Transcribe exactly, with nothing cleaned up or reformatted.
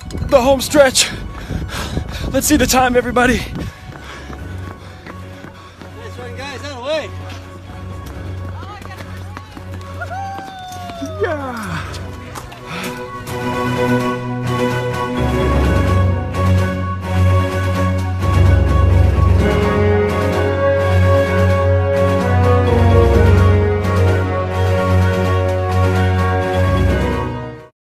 the home stretch. Let's see the time, everybody. Nice one, guys. Out of the way.